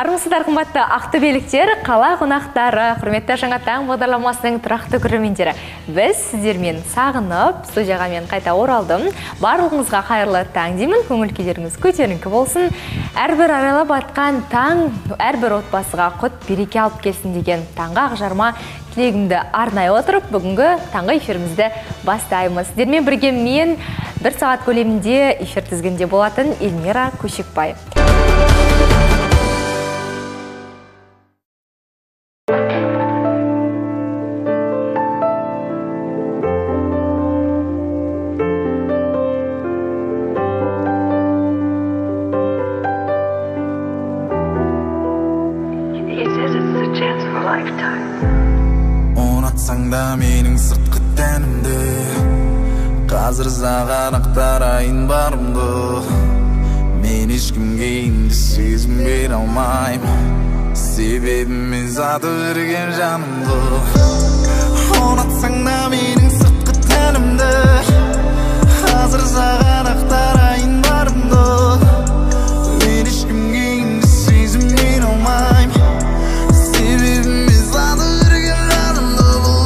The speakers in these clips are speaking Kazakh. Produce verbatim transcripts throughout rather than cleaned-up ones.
Армысыздар қымбатты ақтөбеліктер, қала қонақтары, құрметті жаңа таң бағдарламасының тұрақты көрермендері. Біз сіздермен сағынып, студияға мен қайта оралдым. Барлығыңызға қайырлы таң деймін, көңіл күйлеріңіз көтеріңкі болсын. Әрбір аралап атқан таң, әрбір отбасыға құт береке алып келсін деген таңға ақжарма тілегімді арнай отырып, бүгінгі таңғы эфирімізді бастаймыз. Сіздермен бірге мен бір сағат көлемінде эфир тізгінде болатын Эльмира Көшекбай. Менің сыртқы тәнімді қазір саған ақтарайын барымды, мен ешкімге енді сезім бере алмаймын, себебім мен заты берген жанымды. Ұнатсаң да менің сыртқы тәнімді қазір саған ақтарайын барымды, мен ешкімге енді сезім бере алмаймын, себебім мен заты берген жанымды.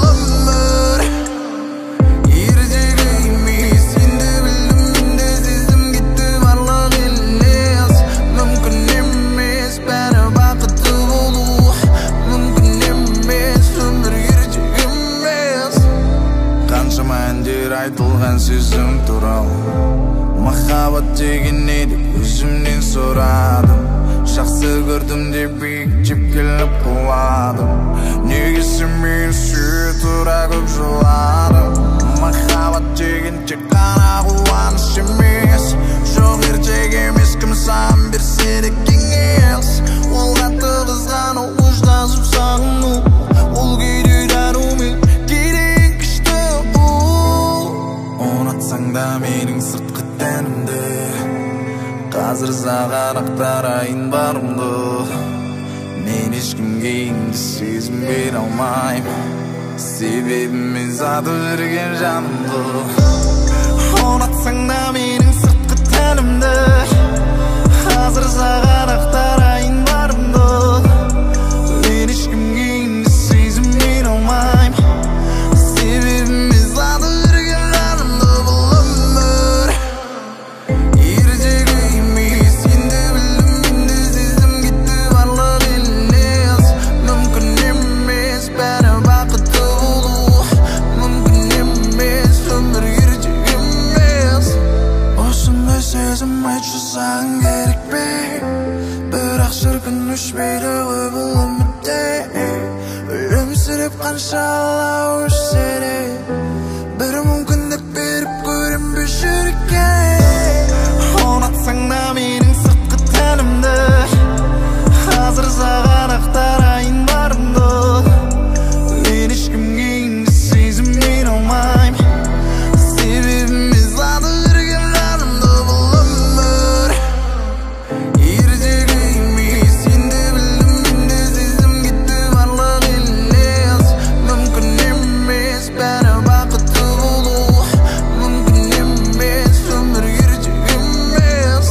Айтылған сөзім туралы, махаббат деген не деп өзімнен сұрадым. Жақсы көрдім деп биіктеп келіп құладым, негесі мен сүйе тұра көп жыладым. Махаббат деген тек қана қуаныш емес, жоқ ертек емес, кім саған берсе де кеңес. Ол қатты қызғану, ұштасып сағыну, ол кейде дарумен керек күшті бұл. Ұнатсаң да менің сыртқы тәнімді қазір саған ақтарайын барымды, мен ешкімге енді сезім бере алмаймын, себебім мен заты берген жанымды. Ұнатсаң да менің сыртқы тәнімді қазір саған ақтарайын барымды, мен ешкімге енді сезім бере алмаймын, себебім мен заты берген жанымды. Бұл өмір ертегі емес, енді білдім, енді сезім кетті, барлық елес. Мүмкін емес бәрі бақытты болу, мүмкін емес өмір ертегі емес. Осындай сезім айтшы саған керек пе, бірақ шіркін өшпейді ғой бұл үмітте. Өлімсіреп қанша алау өшсе де, бір мүмкіндік беріп көрем бе жүрекке. Ұнатсаң да менің сыртқы тәнімді қазір саған ақтарайын барымды, мен ешкімге енді сезім бере алмаймын, себебім мен заты берген жанымды. Бұл өмір ертегі емес, енді білдім, енді сезім кетті, барлық елес. Мүмкін емес бәрі бақытты болу, мүмкін емес өмір ертегі емес.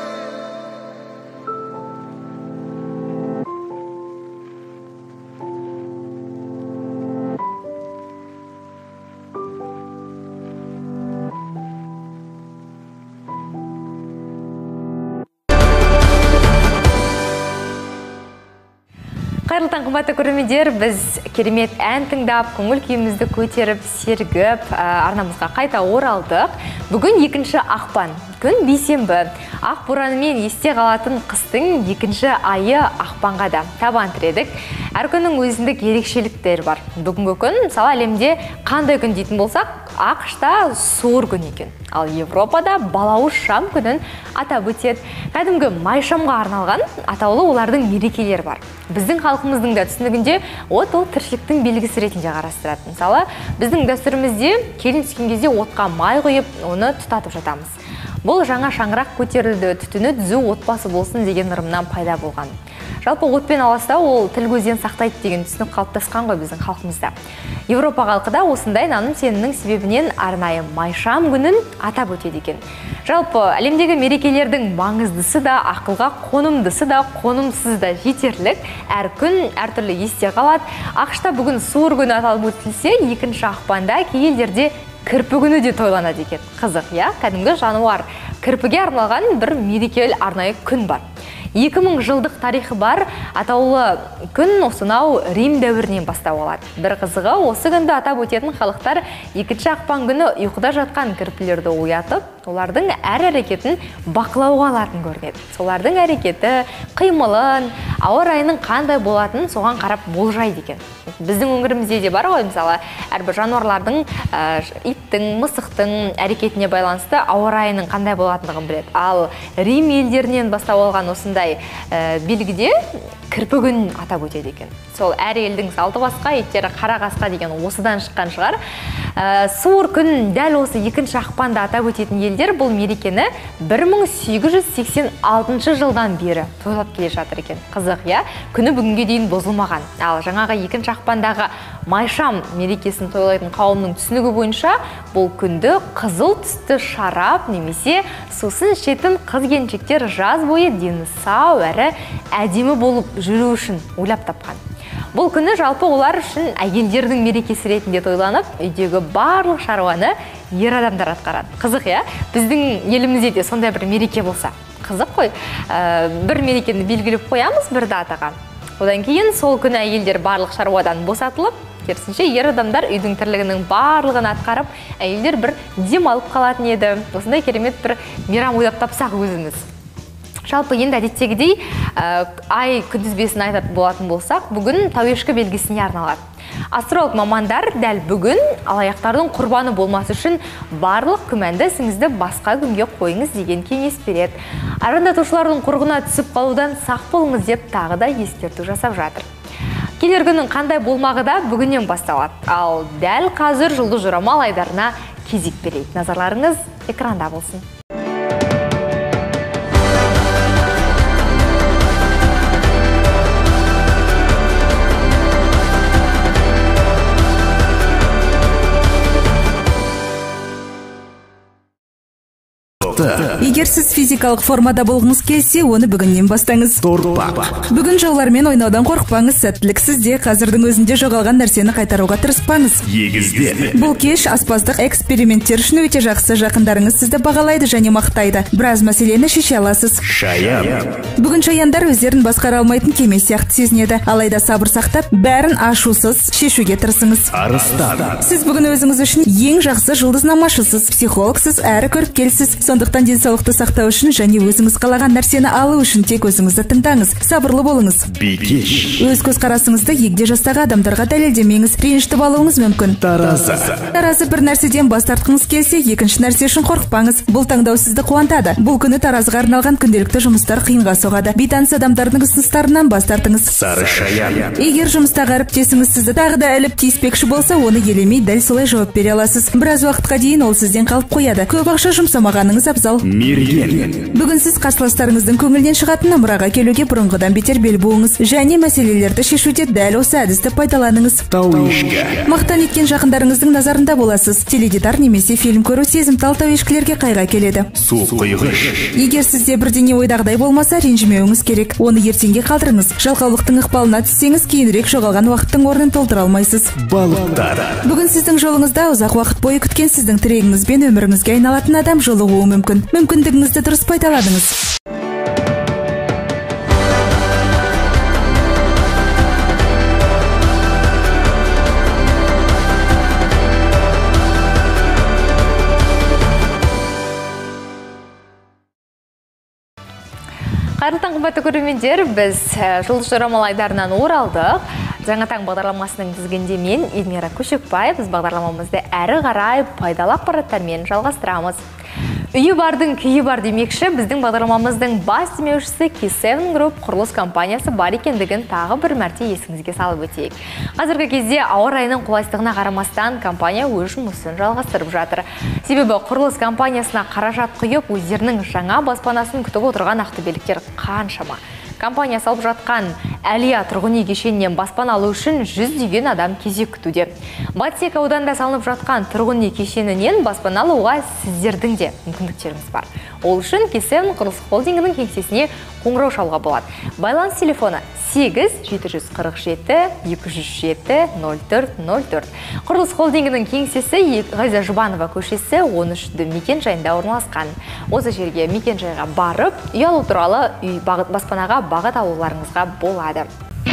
Қайырлы таң қымбатты көрермендер, біз керемет ән тыңдап, көңіл күйімізді көтеріп, сергіп, арнамызға қайта оралдық. Бүгін екінші ақпан, күн бейсенбі. Ақ боранымен есте қалатын қыстың екінші айы ақпанға да табан тіредік. Әр күннің өзіндік ерекшеліктері бар. Бүгінгі күн, мысалы әлемде қандай күн дейтін болсақ, ақш-та суыр күн екен. Ал Европада балауыз шам күнін атап өтеді. Кәдімгі майшамға арналған атаулы олардың мерекелері бар. Біздің халқымыздың да түсінігінде от ол тіршіліктің белгісі ретінде қарастырады. Мысалы, біздің дәстүрімізде келін түскен кезде отқа май құйып, оны тұтатып жатамыз. Бұл жаңа шаңырақ көтерілді, түтіні түзу отбасы болсын деген ырымнан пайда болған. Жалпы отпен аласта ол тіл көзден сақтайды деген түсінік қалыптасқан ғой біздің халқымызда. Европа халқы да осындай наным сенімнің себебінен арнайы майшам күнін атап өтеді екен. Жалпы әлемдегі мерекелердің маңыздысы да, ақылға қонымдысы да, қонымсыз да жетерлік. Әр күн әртүрлі есте қалады. ақш-та бүгін суыр күні аталып өтілсе, екінші ақпанда кей елдерде кірпі күні де тойланады екен. Қызық, я? Кәдімгі жануар кірпіге арналған бір мерекелі арнайы күн бар. екі мың жылдық тарихы бар атаулы күн осынау Рим дәуірінен бастау алады. Бір қызығы, осы күнді атап өтетін халықтар екінші ақпан күні ұйқыда жатқан кірпілерді оятып, олардың әр әрекетін бақылауға алатын көрінеді. Солардың әрекеті, қимылын, ауа райының қандай болатынын соған қарап болжайды екен. Біздің өңірімізде де бар ғой, мысалы, әрбір жануарлардың, иттің, мысықтың әрекетіне байланысты ауа райының қандай болатындығын біледі. Ал Рим елдерінен бастау алған осындай белгіде кірпі күнін атап өтеді екен. Сол әр елдің салты басқа, иттері қара қасқа деген осыдан шыққан шығар. Суыр күн дәл осы екінші ақпанда атап өтетін елдер бұл мерекені бір мың сегіз жүз сексен алтыншы жылдан бері тойлап келе жатыр екен. Қызық, я? Күні бүгінге дейін бұзылмаған. Ал жаңағы екінші ақпандағы майшам мерекесін тойлайтын қауымның түсінігі бойынша бұл күнді қызыл түсті шарап немесе сусын ішетін қыз-келіншектер жаз бойы дені сау әрі әдемі болып жүру үшін ойлап тапқан. Бұл күні жалпы олар үшін әйелдердің мерекесі ретінде тойланып, үйдегі барлық шаруаны ер адамдар атқарады. Қызық, я? Біздің елімізде де сондай бір мереке болса. Қызық қой. Бір мерекені белгілеп қоямыз бір датаға. Одан кейін сол күні әйелдер барлық шаруадан босатылып, керісінше ер адамдар үйдің тірлігінің барлығын атқарып, әйелдер бір дем алып қалатын еді. Осындай керемет бір мейрам ойлап тапсақ өзіміз. Жалпы енді әдеттегідей ай күнтізбесін айтатын болатын болсақ, бүгін тауешкі белгісіне арналады. Астролог мамандар дәл бүгін алаяқтардың құрбаны болмас үшін барлық күмәнді ісіңізді басқа күнге қойыңыз деген кеңес береді. Арандатушылардың құрығына түсіп қалудан сақ болыңыз деп тағы да ескерту жасап жатыр. Келер күннің қандай болмағы да бүгіннен басталады. Ал дәл қазір жұлдыз жорамал айдарына кезек берейік. Назарларыңыз экранда болсын. Егер сіз физикалық формада болғыңыз келсе, оны бүгіннен бастаңыз. Торпақ. Бүгін жаулармен ойнаудан қорықпаңыз, сәттілік сізде. Қазірдің өзінде жоғалған нәрсені қайтаруға тырыспаңыз. Егіздер. Бұл кеш аспаздық эксперименттер үшін өте жақсы. Жақындарыңыз сізді бағалайды және мақтайды. Біраз мәселені шеше аласыз. Шаян. Бүгін шаяндар өздерін басқара алмайтын кеме сияқты сезінеді. Алайда сабыр сақтап, бәрін ашусыз шешуге тырысыңыз. Арыстан. Сіз бүгін өзіңіз үшін ең жақсы жұлдызнамашысыз, психологсыз, әрі көріпкелсіз. Сондықтан денсаулықты сақтау үшін және өзіңіз қалаған нәрсені алу үшін тек өзіңізді тыңдаңыз. Сабырлы болыңыз. Бикеш. Өз көзқарасыңызды егде жастағы адамдарға дәлелдемеңіз. Ренішті алуыңыз мүмкін. Таразы. Таразы бір нәрседен бас тартқыңыз келсе, екінші нәрсе үшін қорықпаңыз. Бұл таңдау сізді қуантады. Бұл күні таразыға арналған күнделікті жұмыстар қиынға соғады. Бейтаныс адамдардың ұсыныстарынан бас тартыңыз. Сары шаян. Егер жұмыстағы әріптесіңіз сізді тағы да іліп тиіспекші болса, оны елемей дәл солай жауап бере аласыз. Біраз уақытқа дейін ол сізден қалып қояды. Көп ақша жұмсамағаныңыз абзал. Мерген. Бүгін сіз қарсыластарыңыздың көңілінен шығатын ымыраға келуге бұрынғыдан бетер бел буыңыз және мәселелерді шешуде дәл осы әдісті пайдаланыңыз. Тауешкі. Мақтан еткен жақындарыңыздың назарында боласыз. Теледидар немесе фильм көру сезімтал тауешкілерге қайға келеді. Су құйғыш. Егер сізде бірдеңе ойдағыдай болмаса, ренжімеуіңіз керек. Оны ертеңге қалдырыңыз. Жалқаулықтың ықпалына түссеңіз, кейінірек жоғалған уақыттың орнын толтыра алмайсыз. Балықтар. Бүгін сіздің жолыңызда ұзақ уақыт бойы күткен сіздің тірегіңіз бен өміріңізге айналатын адам жолығуы мүмкін. Мүмкіндігіңізді дұрыс пайдаланыңыз. Қайырлы таң, қымбатты көрермендер, біз жұлдыз жорамал айдарынан оралдық. Жаңа таң бағдарламасының тізгінде мен Эльмира Көшекбай. Біз бағдарламамызды әрі қарай пайдалы ақпараттармен жалғастырамыз. Үйі бардың күйі бар демекші, біздің бағдарламамыздың бас демеушісі Кей севен Group құрылыс компаниясы бар екендігін тағы бір мәрте есіңізге салып өтейік. Қазіргі кезде ауа райының қолайсыздығына қарамастан компания өз жұмысын жалғастырып жатыр. Себебі құрылыс компаниясына қаражат құйып, өздерінің жаңа баспанасын күтіп отырған ақтөбеліктер қаншама. Компания салып жатқан Әлия тұрғын үй кешенінен баспана алу үшін жүздеген адам кезек күтуде. Батсек ауданында салынып жатқан тұрғын үй кешенінен баспана алуға сіздердің де мүмкіндіктеріңіз бар. Ол үшін Кесен құрылыс холдингінің кеңсесіне қоңырау шалуға болады. Байланыс телефоны сегіз жеті жүз қырық жеті екі жүз жеті нөл төрт нөл төрт. Құрылыс холдингінің кеңсесі Ғайза Жұбанова көшесі он үш мекен жайында орналасқан. Осы жерге мекен жайға барып, үй алу туралы үй баспанаға бағыт алуларыңызға болады.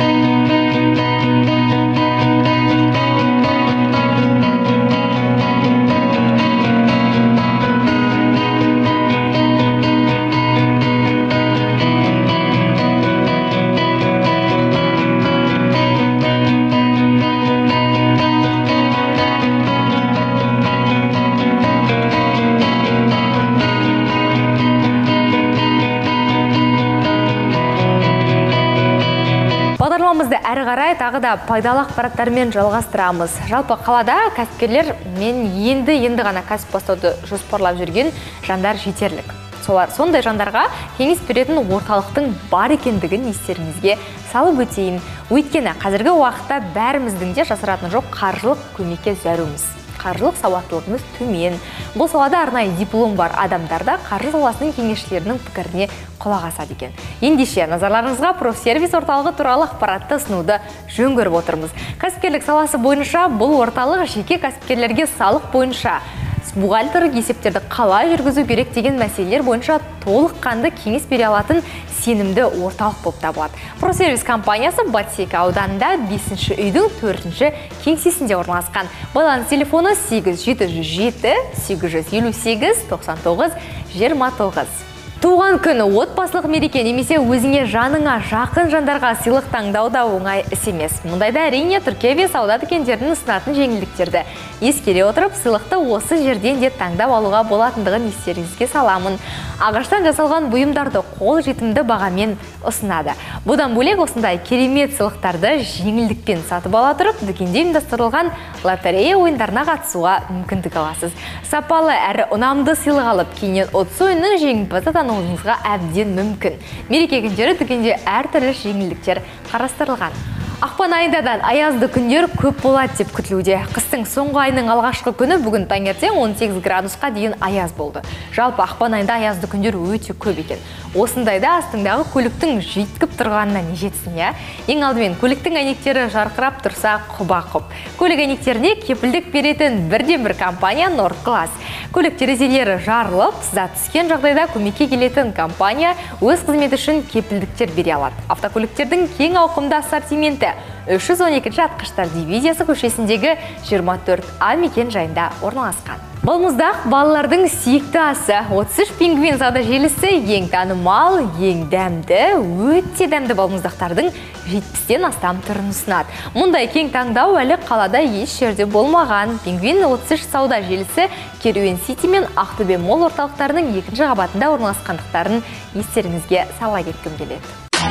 Бағдарламамызды әрі қарай тағы да пайдалы ақпараттармен жалғастырамыз. Жалпы қалада кәсіпкерлер мен енді енді ғана кәсіп бастауды жоспарлап жүрген жандар жетерлік. Солар сондай жандарға кеңес беретін орталықтың бар екендігін естеріңізге салып өтейін. Өйткені қазіргі уақытта бәріміздің де жасыратын жоқ қаржылық көмекке зәруміз. Қаржылық сауаттылығымыз төмен. Бұл салада арнайы диплом бар адамдарда қаржы саласының кеңесшілерінің пікіріне құлақ асады екен. Ендеше назарларыңызға профсервис орталығы туралы ақпаратты ұсынуды жөн көріп отырмыз. Кәсіпкерлік саласы бойынша бұл орталық жеке кәсіпкерлерге салық бойынша бухгалтер есептерді қалай жүргізу керек деген мәселелер бойынша толыққанды кеңес бере алатын сенімді орталық болып табылады. Просервис компаниясы Батсек ауданында бесінші үйдің төртінші кеңсесінде орналасқан. Байланыс телефоны сегіз жеті жүз жеті сегіз жүз елу сегіз тоқсан тоғыз жиырма тоғыз. Туған күні отбасылық мереке немесе өзіңе жаныңа жақын жандарға сыйлық таңдау да оңай іс емес. Мұндайда әрине Түркия сауда дүкендерінің ұсынатын жеңілдіктерді ескере отырып, сыйлықты осы жерден де таңдап алуға болатындығын естеріңізге саламын. Ағаштан жасалған бұйымдарды қол жетімді бағамен ұсынады. Бұдан бөлек осындай керемет сыйлықтарды жеңілдікпен сатып ала тұрып, дүкенде ұйымдастырылған лотерея ойындарына қатысуға мүмкіндік аласыз. Сапалы әрі ұнамды сыйлық алып, кейіннен ұтыс ойынның жеңімпазы атануыңызға әбден мүмкін. Мереке күндері дүкенде әртүрлі жеңілдіктер қарастырылған. Ақпан айындадан аязды күндер көп болады деп күтілуде. Қыстың соңғы айының алғашқы күні бүгін таңертең он сегіз градусқа дейін аяз болды. Жалпы ақпан айында аязды күндер өте көп екен. Осындайда астыңдағы көліктің жүйткіп тұрғанына не жетсін, я? Ең алдымен көліктің әйнектері жарқырап тұрса құба-құп. Көлік әйнектеріне кепілдік беретін бірден бір компания Nord Glass. Көлік терезелері жарылып, сызат түскен жағдайда көмекке келетін компания өз қызметі үшін кепілдіктер бере алады. Автокөліктердің кең ауқымды ассортименті үш жүз он екінші атқыштар дивизиясы көшесіндегі жиырма төрт А мекен жайында орналасқан. Балмұздақ балалардың сүйікті асы. отыз үш пингвин сауда желісі ең танымал, ең дәмді, өте дәмді балмұздақтардың жетпістен астам түрін ұсынады. Мұндай кең таңдау әлі қалада еш жерде болмаған. Пингвин отыз үш сауда желісі Керуен Сити мен Ақтөбе мол орталықтарының екінші қабатында орналасқандықтарын естеріңізге сала кеткім келеді.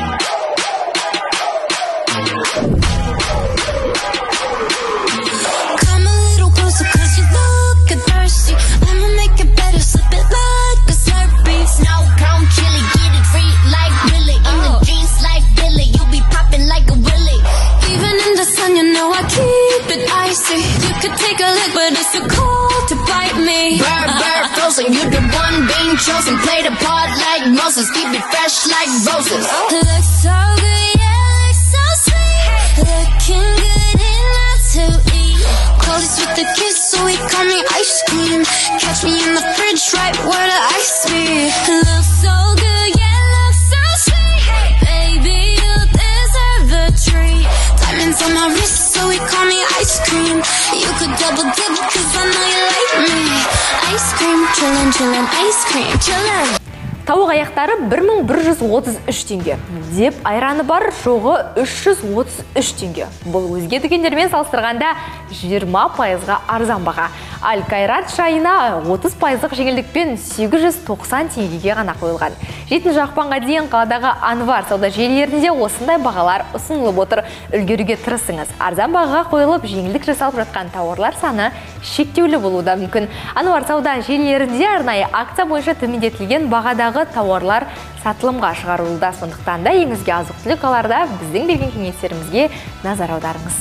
Come a little closer cause you look thirsty. I'ma make it better, slip it like a Slurpee. Snow cone chili, get it free like Billy. In the jeans like Billy, you be popping like a Willy. Even in the sun, you know I keep it icy. You could take a lick, but it's too cold to bite me. Bird, bird, frozen, you the one being chosen. Play the part like Moses, keep it fresh like roses. Looks so good, yeah, looks so sweet. Looking good enough to eat. Close with a kiss, so he call me ice cream. Catch me in the fridge, right where the ice be. Looks so good, yeah, looks so sweet. Baby, you deserve the treat. Diamonds on my wrist, so he call me ice cream. You could double dip, cause I know you like me. Ice cream, chillin', chillin', ice cream, chillin'. Тауық аяқтары бір мың бір жүз отыз үш теңге. Деп айраны бар, жоғы үш жүз отыз үш теңге. Бұл өзге дүкендермен салыстырғанда жиырма пайызға арзан баға. Аль Кайрат шайына отыз пайыздық жеңілдікпен сегіз жүз тоқсан теңгеге ғана қойылған. жетінші ақпанға дейін қаладағы Анвар сауда желілерінде осындай бағалар ұсынылып отыр. Үлгеруге тырысыңыз. Арзан бағаға қойылып, жеңілдік жасалып жатқан тауарлар саны шектеулі болуы да мүмкін. Анвар сауда желілерінде арнайы акция бойынша төмендетілген бағадағы бағытындағы тауарлар сатылымға шығарылуда. Сондықтан да еңізге азық-түлік аларда біздің берген кеңестерімізге назар аударыңыз.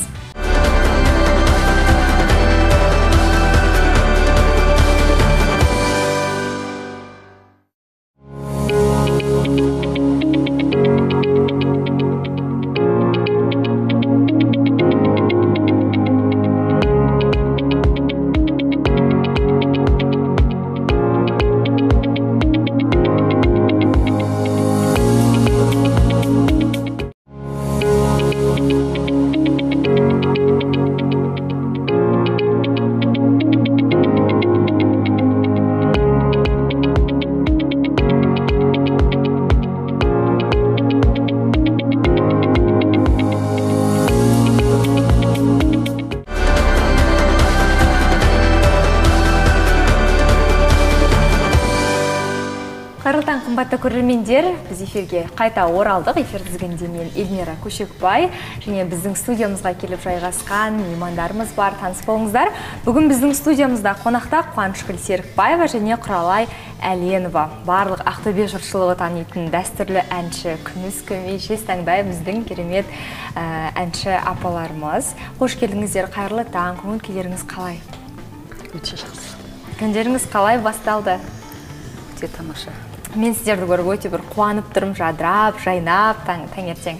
Қайырлы қымбатты көрермендер, біз эфирге қайта оралдық. Эфир тізгінінде мен Эльмира Көшекбай және біздің студиямызға келіп жайғасқан меймандарымыз бар, таныс болыңыздар. Бүгін біздің студиямызда қонақта Қуанышгүл Серікбаева және Құралай Әленова. Барлық Ақтөбе жұртшылығы танитын дәстүрлі әнші, күміс көмейшес таңдай біздің керемет әнші апаларымыз. Қош келдіңіздер, қайырлы таң, көңіл күйлеріңіз қалай? Өте жақсы. Күндеріңіз қалай басталды? Өте тамаша. Мен сіздерді көріп өте бір қуанып тұрмын, жадырап, жайнап, таңертең.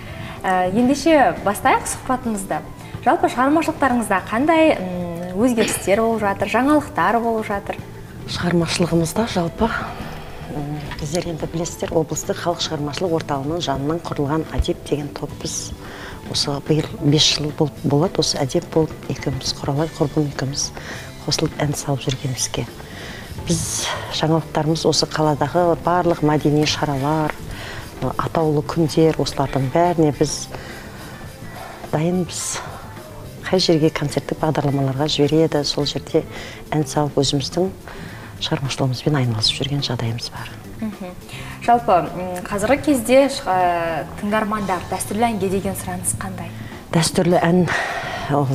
Ендеше бастайық сұхбатымызды. Жалпы шығармашылықтарыңызда қандай өзгерістер болып жатыр, жаңалықтар болып жатыр? Шығармашылығымызда жалпы біздер енді білесіздер, облыстық халық шығармашылық орталығының жанынан құрылған әдеп деген топ біз. Осы биыл бес жыл болады, осы әдеп болып екеуміз, Құралай құрбым екеуміз қосылып ән салып жүргенімізге. Біз жаңалықтарымыз осы қаладағы барлық мәдени шаралар, атаулы күндер, осылардың бәріне біз дайынбыз. Қай жерге концерттік бағдарламаларға жібереді, сол жерде ән салып өзіміздің шығармашылығымызбен айналысып жүрген жағдайымыз бар. Жалпы қазіргі кезде тыңдармандар дәстүрлі әнге деген сұраныс қандай? Дәстүрлі ән ол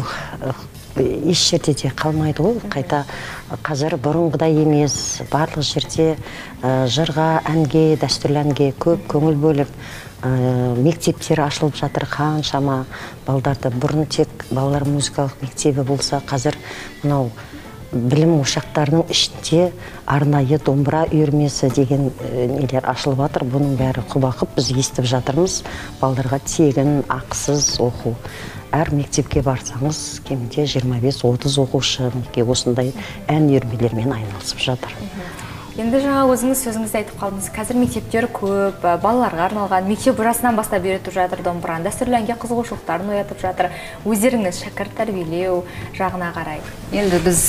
еш жерде де қалмайды ғой. Қайта қазір бұрынғыдай емес, барлық жерде жырға, әнге, дәстүрлі әнге көп көңіл бөліп, мектептер ашылып жатыр. Қаншама балдарды, бұрын тек балалар музыкалық мектебі болса, қазір мынау білім ошақтарының ішінде арнайы домбыра үйірмесі деген нелер ашылып жатыр. Бұның бәрі құба-құп біз естіп жатырмыз. Балдарға тегін, ақысыз оқу. Әр мектепке барсаңыз, кемінде жиырма бес отыз оқушы осындай ән үйірмелермен айналысып жатыр. Енді жаңа өзіңіз сөзіңізді айтып қалдыңыз. Қазір мектептер көп, балаларға арналған, мектеп жасынан бастап үйретіп жатыр домбыраны, дәстүрлі әнге қызығушылықтарын оятып жатыр. Өздеріңіз шәкірт тәрбиелеу жағына қарай. Енді біз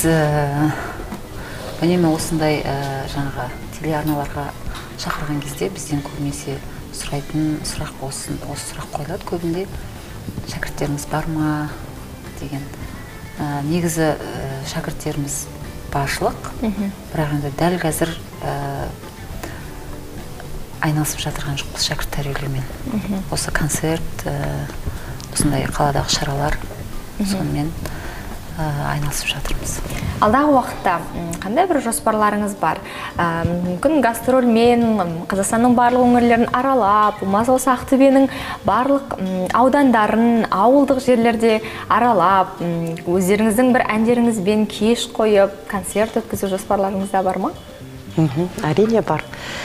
үнемі осындай жаңағы телеарналарға шақырған кезде бізден көбінесе сұрайтын сұрақ осы сұрақ қойылады көбінде. Шәкірттеріңіз бар ма деген. Негізі шәкірттеріміз баршылық, бірақ енді дәл қазір айналысып жатырған жоқпыз шәкірт тәрбиелеумен. Осы концерт, осындай қаладағы шаралар, сонымен айналысып жатырмыз. Алдағы уақытта қандай бір жоспарларыңыз бар? Мүмкін гастрольмен Қазақстанның барлық өңірлерін аралап, болмаса осы Ақтөбенің барлық аудандарын, ауылдық жерлерде аралап, өздеріңіздің бір әндеріңізбен кеш қойып, концерт өткізу жоспарларыңызда бар ма? Әрине бар.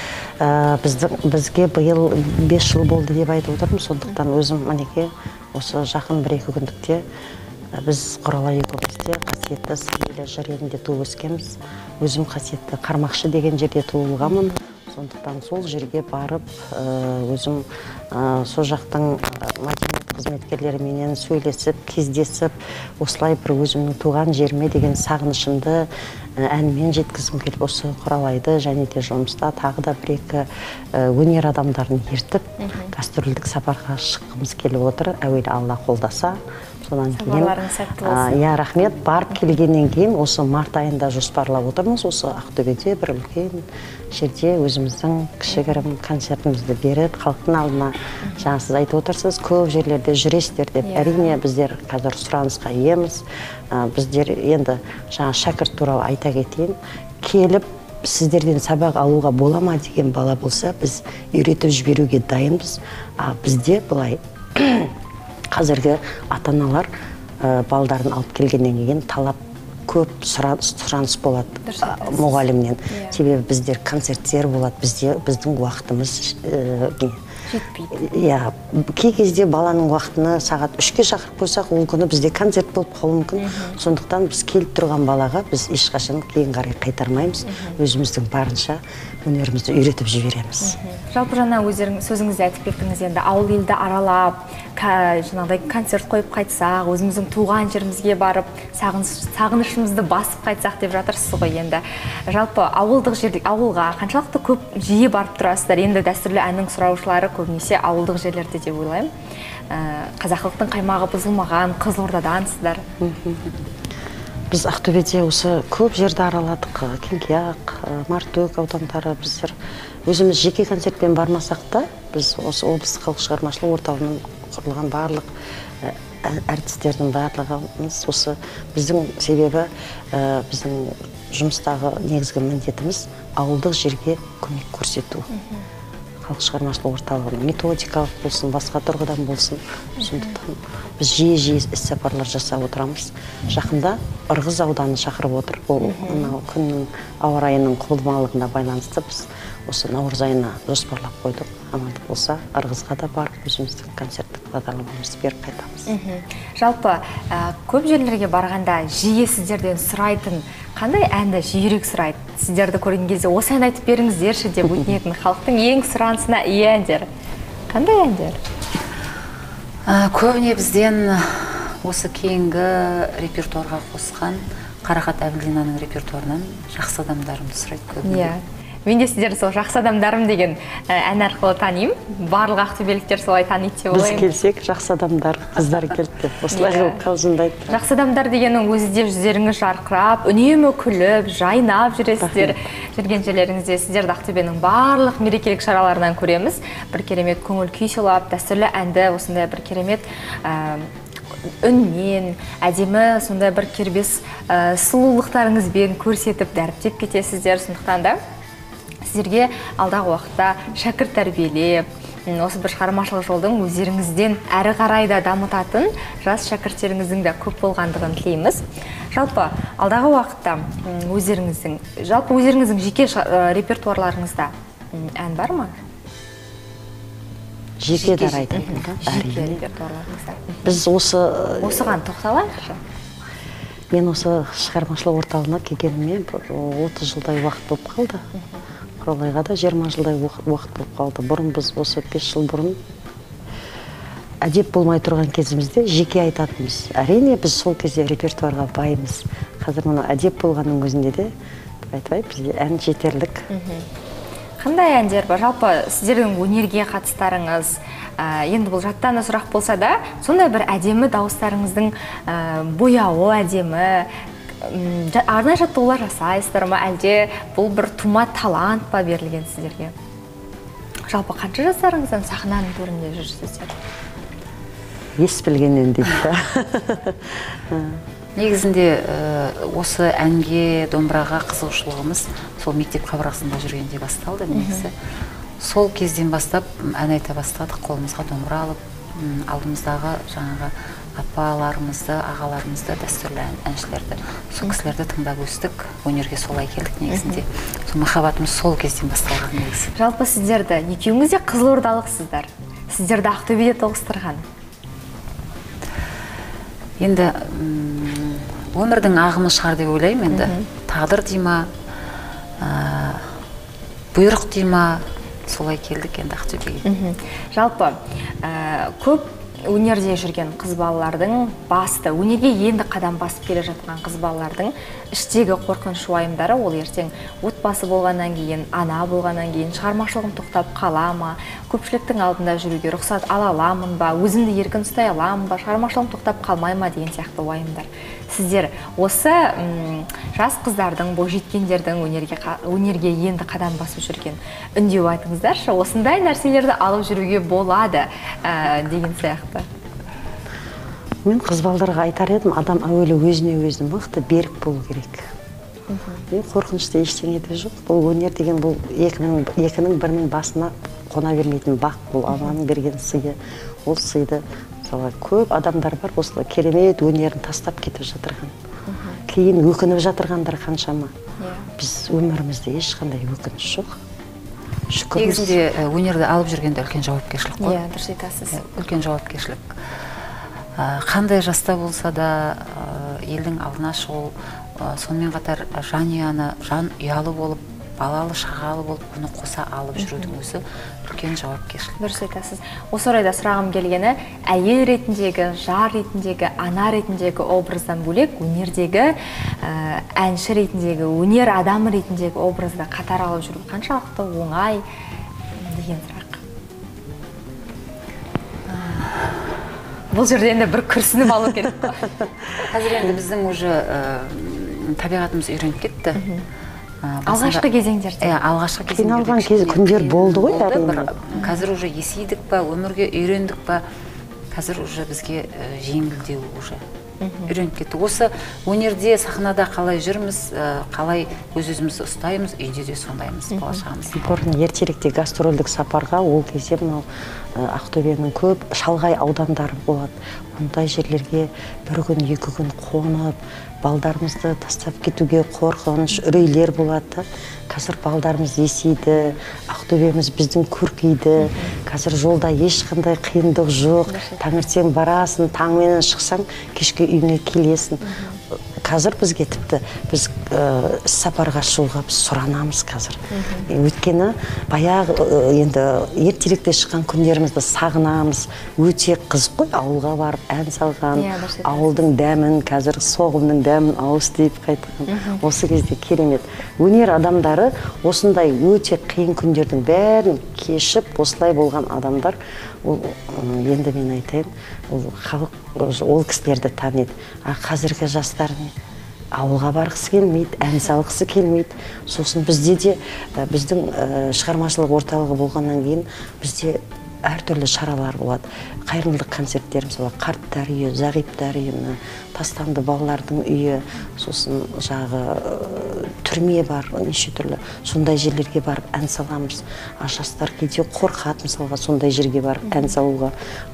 Бізге биыл бес жыл болды деп айтып отырмын, сондықтан өзім мінеке осы жақын бір-екі күндікте біз Құралай екеумізде қасиетті Сәлелі жыр елінде туып өскенбіз. Өзім қасиетті Қармақшы деген жерде туылғанмын. Сондықтан сол жерге барып, өзім сол жақтың мәдениет қызметкерлеріменен сөйлесіп, кездесіп, осылай бір өзімнің туған жеріме деген сағынышымды әнмен жеткізім келіп, осы Құралайды және де жұмыста тағы да бір-екі өнер адамдарын ертіп, гастрольдік сапарға шыққымыз келіп отыр. Әуелі Алла қолдаса, содан кейін, я рахмет, барып келгеннен кейін осы март айында жоспарлап отырмыз. Осы Ақтөбеде бір үлкен жерде өзіміздің кішігірім концертімізді беріп, халықтың алдына, жаңа сіз айтып отырсыз, көп жерлерде жүресіздер деп. Әрине біздер қазір сұранысқа иеміз. Біздер енді жаңа шәкірт туралы айта кетейін, келіп сіздерден сабақ алуға бола ма деген бала болса, біз үйретіп жіберуге дайынбыз. А бізде былай қазіргі ата-аналар балдарын алып келгеннен кейін талап көп сұраныс болады мұғалімнен. Себебі біздер концерттер болады, бізде біздің уақытымыз жетпейді. Иә, кей кезде баланың уақытына сағат үшке шақырып қойсақ, ол күні бізде концерт болып қалуы мүмкін. Сондықтан біз келіп тұрған балаға біз ешқашан кейін қарай қайтармаймыз. Өзіміздің барынша өнерімізді үйретіп жібереміз. Жалпы жаңа өздеріңіз сөзіңізде айтып кеттіңіз, енді ауыл елді аралап, жаңағыдай концерт қойып қайтсақ, өзіміздің туған жерімізге барып, сағынышымызды басып қайтсақ деп жатырсыз ғой енді. Жалпы ауылдық жерде ауылға қаншалықты көп жиі барып тұрасыздар? Енді дәстүрлі әннің сұраушылары көбінесе ауылдық жерлерде деп ойлаймын. Қазақылықтың қаймағы бұзылмаған Қызылордадансыздар. Біз Ақтөбеде осы көп жерді араладық. Кеңкияқ, Мартөк аудандары біздер өзіміз жеке концертпен бармасақ та, біз осы облыстық халық шығармашылық орталығынан құрылған барлық әртістердің барлығымыз осы біздің себебі біздің жұмыстағы негізгі міндетіміз ауылдық жерге көмек көрсету. Халық шығармашылық орталығы методикалық болсын, басқа тұрғыдан болсын. Сондықтан біз жиі-жиі іс-сапарлар жасап отырамыз. Жақында Ырғыз ауданы шақырып отыр. Ол күннің ауа райының құбылмалығына байланысты біз осы наурыз айына жоспарлап қойдық. Амандық болса, Ырғызға да барып өзіміздің концерттік бағдарламамызды беріп қайтамыз. Жалпы көп жерлерге барғанда жиі сіздерден сұрайтын қандай әнді жиірек сұрайды? Сіздерді көрген кезде осы ән айтып беріңіздерші деп өтінетін халықтың ең сұранысына ие әндер. Қандай әндер? Көбіне бізден осы кейінгі репертуарға қосқан Қарақат Әбілдинаның репертуарынан жақсы адамдарымды сұрайды көбіне. Мен де сіздерді сол жақсы адамдарым деген ән арқылы танимын. Барлық ақтөбеліктер солай таниды деп ойлаймын. Біз келсек, жақсы адамдар, қыздар келді деп, осылай қалжыңдайды. Жақсы адамдар дегеннің өзі де жүздеріңіз жарқырап, үнемі күліп, жайнап жүресіздер. Жүрген жерлеріңізде сіздерді Ақтөбенің барлық мерекелік шараларынан көреміз. Бір керемет көңіл күй сыйлап, дәстүрлі әнді осындай бір керемет үнмен, әдемі, сондай бір кербес сұлулықтарыңызбен көрсетіп, дәріптеп кетесіздер. Сондықтан да сіздерге алдағы уақытта шәкірт тәрбиелеп, осы бір шығармашылық жолдың өздеріңізден әрі қарай да дамытатын жас шәкірттеріңіздің де көп болғандығын тілейміз. Жалпы алдағы уақытта өздеріңіздің, жалпы өздеріңіздің жеке репертуарларыңызда ән бар ма? Жеке дарайтын. Жеке репертуарларыңызда. Біз осы... Осыған тоқталайықшы. Мен осы шығармашылық орталығына келгеніме отыз жылдай уақыт болып қалды. Құралайға да жиырма жылдай уақыт болып қалды. Бұрын біз осы бес жыл бұрын әдеп болмай тұрған кезімізде жеке айтатынбыз. Әрине біз сол кезде репертуарға байымыз. Қазір мұны әдеп болғанның өзінде де айтпай бізде ән жетерлік. Қандай әндер бар? Жалпы сіздердің өнерге қатыстарыңыз, енді бұл жаттан сұрақ болса да, сондай бір әдемі дауыстарыңыздың бояуы әдемі, арнайы жаттығулар жасайсыздар ма, әлде бұл бір тума талант па берілген сіздерге? Жалпы қанша жастарыңыздан сахнаның төрінде жүрсіздер? Ес білгеннен дейді. Негізінде осы әнге, домбыраға қызығушылығымыз сол мектеп қабырғасында жүргенде басталды негізі. Сол кезден бастап ән айта бастадық, қолымызға домбыра алып, алдымыздағы жаңағы апаларымызды, ағаларымызды, дәстүрлі әншілерді, сол кісілерді тыңдап өстік, өнерге солай келдік негізінде. Сол махаббатымыз сол кезден басталған негізі. Жалпы сіздерді, екеуіңіз де қызылордалықсыздар. Сіздерді Ақтөбеде тоғыстырған. Енді өмірдің ағымы шығар деп ойлаймын енді. Тағдыр дей ма, бұйрық дей ма, солай келдік енді Ақтөбеге. Жалпы көп өнерде жүрген қыз балалардың басты, өнерге енді қадам басып келе жатқан қыз балалардың іштегі қорқыныш уайымдары ол ертең отбасы болғаннан кейін, ана болғаннан кейін шығармашылығым тоқтап қала ма, көпшіліктің алдында жүруге рұқсат ала аламын ба, өзімді еркін ұстай аламын ба, шығармашылығым тоқтап қалмай ма деген сияқты уайымдар. Сіздер осы жас қыздардың, бойжеткендердің өнерге енді қадам басып жүрген үндеу айтыңыздаршы, осындай нәрселерді алып жүруге болады деген сияқты. Мен қыз балдарға айтар едім, адам әуелі өзіне өзі мықты берік болу керек. Мен қорқынышты ештеңе де жоқ. Бұл өнер деген бұл екінің екінің бірінің басына қона бермейтін бақ. Бұл Алланың берген сыйы. Ол сыйды мысалы көп адамдар бар осылай керемет өнерін тастап кетіп жатырған. Кейін өкініп жатырғандар қаншама. Біз өмірімізде ешқандай өкініш жоқ. Негізінде өнерді алып жүргенде үлкен жауапкершілік қой. Иә, дұрыс айтасыз. Үлкен жауапкершілік. Қандай жаста болса да елдің алдына шығу, сонымен қатар жанұяны жан ұялы болып, балалы шағалы болып, оны қоса алып жүрудің өзі үлкен жауапкершілік. Дұрыс айтасыз. Осы орайда сұрағым келгені, әйел ретіндегі, жар ретіндегі, ана ретіндегі образдан бөлек, өнердегі әнші ретіндегі, өнер адамы ретіндегі образды қатар алып жүру қаншалықты оңай деген сұрақ. Бұл жерде енді бір күрсініп алу керек қой. Қазір енді біздің уже табиғатымыз үйреніп кетті. Алғашқы кезеңдерде. Иә, алғашқы кезеңдерде. Қиналған кез күндер болды ғой, әрине. Қазір уже есейдік па, өмірге үйрендік па, қазір уже бізге жеңілдеу уже үйреніп кетті. Осы өнерде, сахнада қалай жүрміз, қалай өз-өзімізді ұстаймыз, үйде де сондаймыз, болашағымыз. Бұрын ертеректе гастрольдік сапарға ол кезде мынау Ақтөбенің көп шалғай аудандары болады. Ондай жерлерге бір күн, екі күн қонып, балдарымызды тастап кетуге қорқыныш, үрейлер болады. Қазір балдарымыз есейді, Ақтөбеміз біздің көркейді. Қазір жолда ешқандай қиындық жоқ. Таңертең барасың, таңменен шықсаң, кешке үйіне келесің. Қазір бізге тіпті біз сапарға шығуға біз сұранамыз қазір. Өйткені баяғы енді ертеректе шыққан күндерімізді сағынамыз. Өте қызық қой, ауылға барып ән салған, ауылдың дәмін, қазір соғымның дәмін ауыз тиіп қайтқан. Осы кезде керемет. Өнер адамдары осындай өте қиын күндердің бәрін кешіп, осылай болған адамдар, енді мен айтайын, халық ол кісілерді таниды. Қазіргі жастар ауылға барғысы келмейді, ән салғысы келмейді. Сосын бізде де біздің шығармашылық орталығы болғаннан кейін бізде әртүрлі шаралар болады. Қайырымдылық концерттеріміз болады. Қарттар үйі, зағиптар үйі, тастанды балалардың үйі, сосын жағы түрме бар, неше түрлі. Сондай жерлерге барып ән саламыз. Жастар кейде қорқады мысалға сондай жерге барып ән салуға.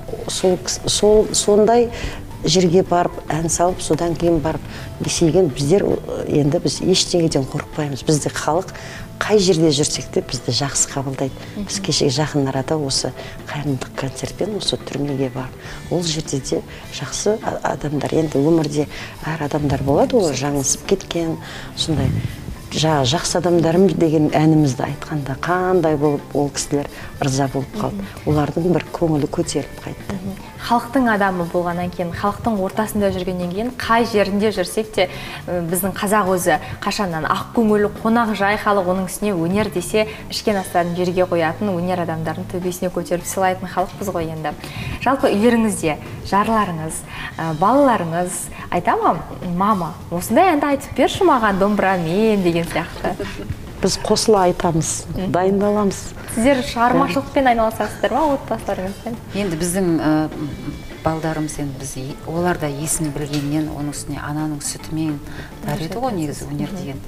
Сондай жерге барып ән салып, содан кейін барып есейген біздер енді біз ештеңеден қорықпаймыз. Бізде халық қай жерде жүрсек те бізді жақсы қабылдайды. Біз кешегі жақын арада осы қайырымдылық концертпен осы түрмеге барып, ол жерде де жақсы адамдар, енді өмірде әр адамдар болады, ол жаңылысып кеткен, сондай жақсы адамдарым деген әнімізді айтқанда қандай болып ол кісілер ырза болып қалды. Олардың бір көңілі көтеріліп қайтты. Халықтың адамы болғаннан кейін, халықтың ортасында жүргеннен кейін, қай жерінде жүрсек те, біздің қазақ өзі қашаннан ақ көңілі, қонақ жай халық, оның үстіне өнер десе, ішкен астарын жерге қоятын, өнер адамдарын төбесіне көтеріп сыйлайтын халықпыз ғой енді. Жалпы үйлеріңізде жарларыңыз, балаларыңыз айта ма, мама, осындай әнді айтып берші маған домбырамен деген сияқты. Біз қосыла айтамыз, дайындаламыз. Сіздер шығармашылықпен айналысасыздар ма, отбасыларыңызбен? Енді біздің балдарымыз, енді біз олар да есін білгеннен, оның үстіне ананың сүтімен дариды ғой негізі өнер деген.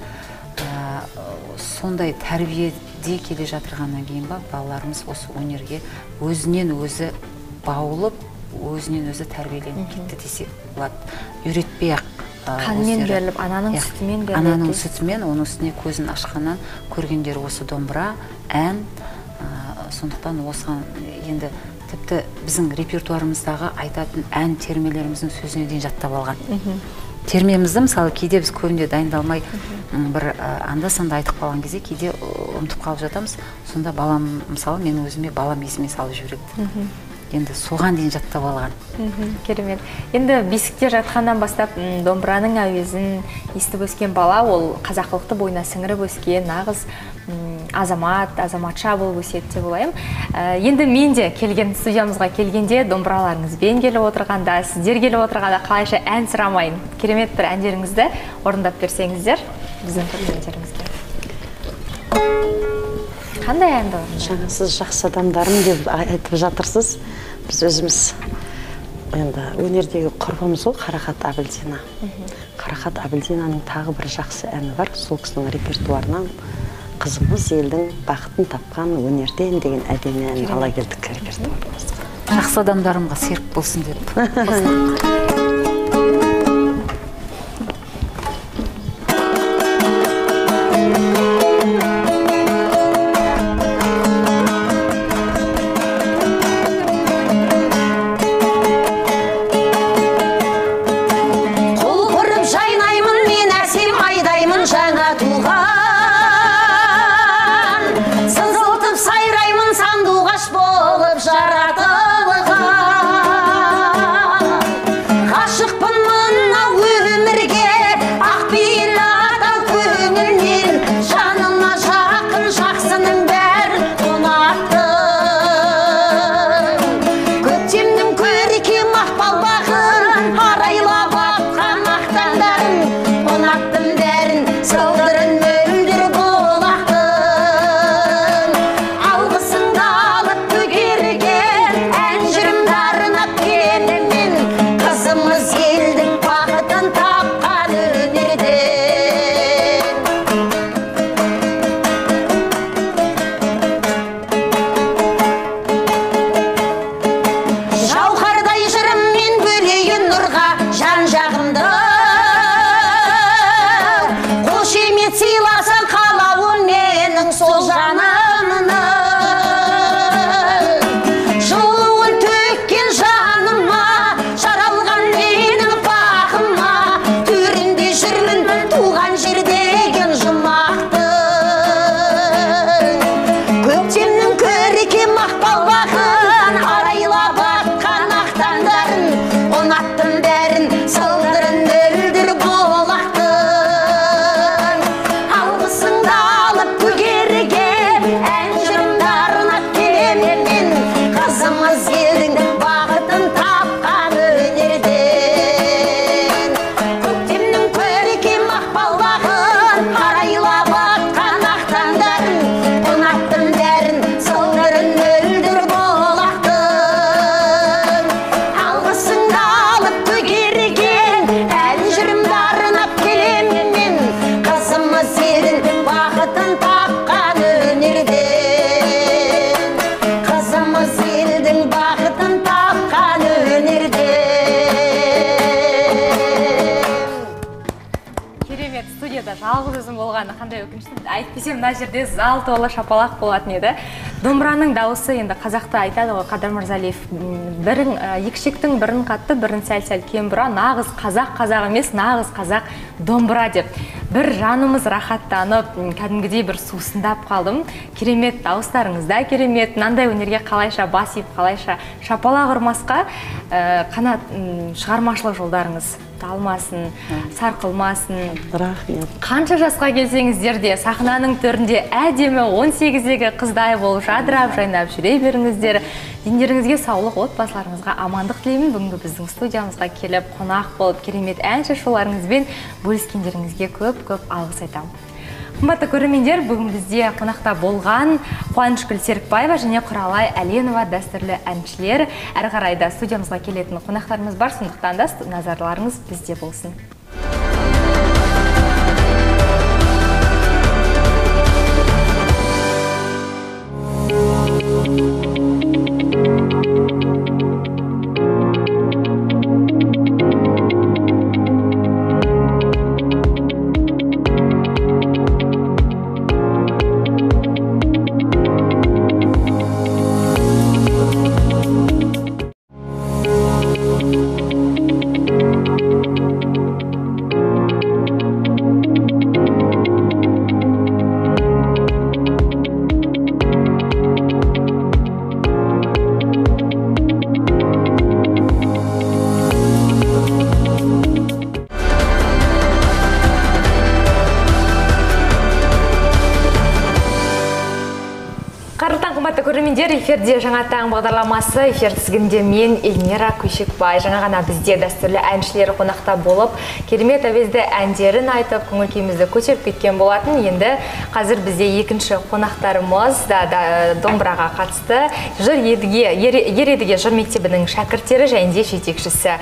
Сондай тәрбиеде келе жатырғаннан кейін ба, балаларымыз осы өнерге өзінен өзі баулып, өзінен өзі тәрбиеленіп кетті десек болады. Үйретпей-ақ қанмен беріліп, ананың сүтімен беріліп. Ананың сүтімен, оның үстіне көзін ашқаннан көргендер осы домбыра, ән. Сондықтан осыған енді тіпті біздің репертуарымыздағы айтатын ән термелеріміздің сөзіне дейін жаттап алған. Термемізді мысалы кейде біз көбінде дайындалмай бір анда-санда айтып қалған кезде кейде ұмытып қалып жатамыз. Сонда балам, мысалы мен өзіме балам есіме салып жібереді. Енді соған дейін жаттап алған. Керемет. Енді бесікте жатқаннан бастап домбыраның әуезін естіп өскен бала, ол қазақылықты бойына сіңіріп өскен, нағыз азамат, азаматша болып өседі деп ойлаймын. Енді мен де келген студиямызға келгенде домбыраларыңызбен келіп отырғанда, сіздер келіп отырғанда қалайша ән сұрамайын. Керемет бір әндеріңізді орындап берсеңіздер, біздің көрермендерімізге. Қандай әнді орындап? Жаңа сіз жақсы адамдарым деп айтып жатырсыз. Біз өзіміз енді өнердегі құрбымыз ғой, Қарақат Абілдина. Қарақат Абілдинаның тағы бір жақсы әні бар, сол кісінің репертуарынан «Қызымыз елдің бақытын тапқан өнерден» деген әдемі ән ала келдік репертуарымызға. Жақсы адамдарымға серік болсын деп. Жалғыз өзім болғаны қандай өкінішті. Әйтпесе мына жерде зал толы шапалақ болатын еді. Домбыраның дауысы енді қазақта айтады ғой, Қадыр Мырзалиев, бірін екшектің бірін қатты, бірін сәл-сәл кем бұра, нағыз қазақ қазақ емес, нағыз қазақ домбыра деп. Бір жанымыз рахаттанып, кәдімгідей бір сусындап қалдым. Керемет дауыстарыңызда, керемет, мынандай өнерге қалайша бас иіп, қалайша шапалақ ұрмасқа қанат шығармашылық жолдарыңыз талмасын, сарқылмасын. Рахмет. Қанша жасқа келсеңіздер де сахнаның төрінде әдемі он сегіздегі қыздай болып жадырап, жайнап жүре беріңіздер. Дендеріңізге саулық, отбасыларыңызға амандық тілеймін. Бүгінгі біздің студиямызға келіп, қонақ болып, керемет ән шашуларыңызбен бөліскендеріңізге көп-көп алғыс айтамын. Қымбатты көрермендер, бүгін бізде қонақта болған Қуанышгүл Серікбаева және Құралай Әленова дәстүрлі әншілер. Әрі қарай да студиямызға келетін қонақтарымыз бар, сондықтан да назарларыңыз бізде болсын. көрермендер, эфирде жаңа таң бағдарламасы, эфир тізгінде мен Эльмира Көшекбай. Жаңа ғана бізде дәстүрлі әншілері қонақта болып, керемет әуезді әндерін айтып, көңіл күйімізді көтеріп кеткен болатын. Енді қазір бізде екінші қонақтарымыз да, да домбыраға қатысты. Жыр едіге, ер едіге жыр мектебінің шәкірттері және де жетекшісі